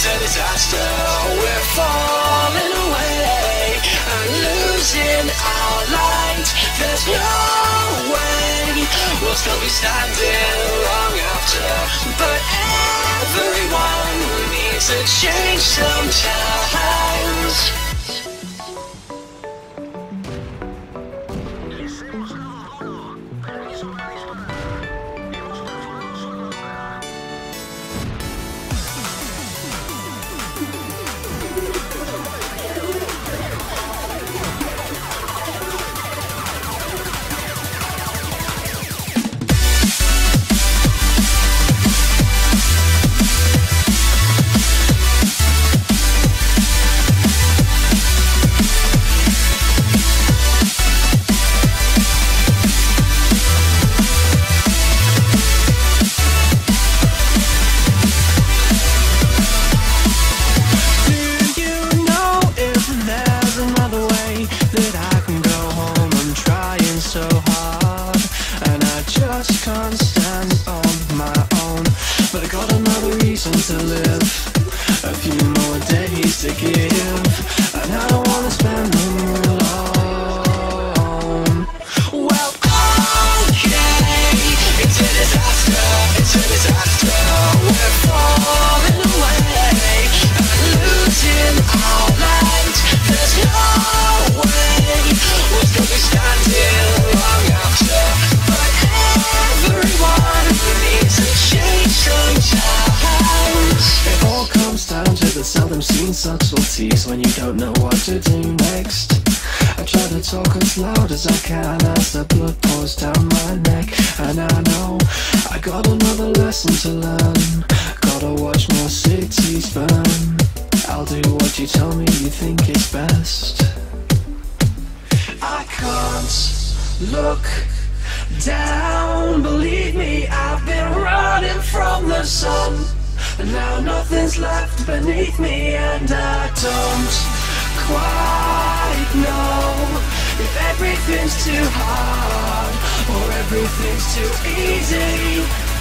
It's a disaster, we're falling away and losing our light. There's no way we'll still be standing long after, but everyone needs a change sometimes. Can't stand on my own, but I got another reason to live, a few more days to give, and I don't wanna spend them alone. Well, okay, it's a disaster, it's a disaster. We're falling away and losing our light. There's no way we'll still be standing long after, but everyone needs a change sometimes. It all comes down to the seldom seen subtleties when you don't know what to do next. I try to talk as loud as I can as the blood pours down my neck, and I know I got another lesson to learn. Gotta watch more cities burn. I'll do what you tell me you think is best. I can't look down, believe me, I've been running from the sun, and now nothing's left beneath me, and I don't quite know if everything's too hard or everything's too easy.